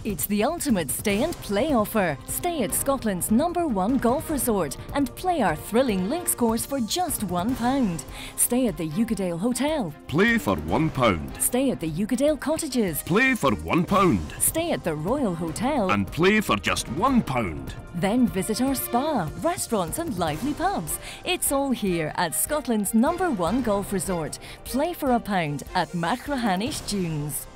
It's the ultimate stay and play offer. Stay at Scotland's #1 golf resort and play our thrilling links course for just £1. Stay at the Eucadale Hotel. Play for £1. Stay at the Eucadale Cottages. Play for £1. Stay at the Royal Hotel. And play for just £1. Then visit our spa, restaurants and lively pubs. It's all here at Scotland's #1 golf resort. Play for £1 at Machrihanish Dunes.